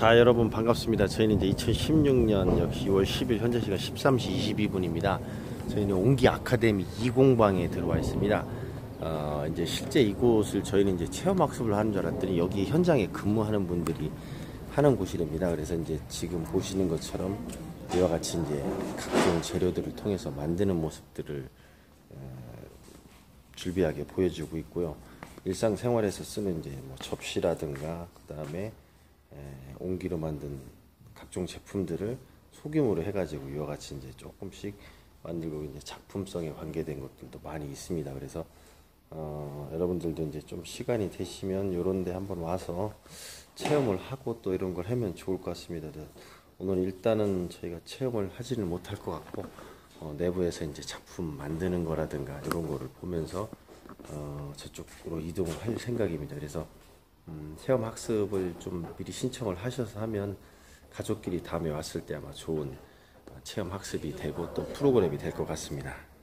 자, 여러분 반갑습니다. 저희는 이제 2016년 역시 2월 10일 현재 시간 13시 22분입니다. 저희는 옹기 아카데미 2공방에 들어와 있습니다. 이제 실제 이곳을 저희는 이제 체험학습을 하는 줄 알았더니 여기 현장에 근무하는 분들이 하는 곳이랍니다. 그래서 이제 지금 보시는 것처럼 이와 같이 이제 각종 재료들을 통해서 만드는 모습들을 줄비하게 보여주고 있고요. 일상생활에서 쓰는 이제 뭐 접시라든가 그 다음에 옹기로 만든 각종 제품들을 소규모로 해가지고 이와 같이 이제 조금씩 만들고 이제 작품성에 관계된 것들도 많이 있습니다. 그래서 여러분들도 이제 좀 시간이 되시면 요런데 한번 와서 체험을 하고 또 이런 걸 하면 좋을 것 같습니다. 오늘 일단은 저희가 체험을 하지는 못할 것 같고 내부에서 이제 작품 만드는 거라든가 이런 거를 보면서 저쪽으로 이동을 할 생각입니다. 그래서 체험 학습을 좀 미리 신청을 하셔서 하면 가족끼리 다음에 왔을 때 아마 좋은 체험 학습이 되고 또 프로그램이 될 것 같습니다.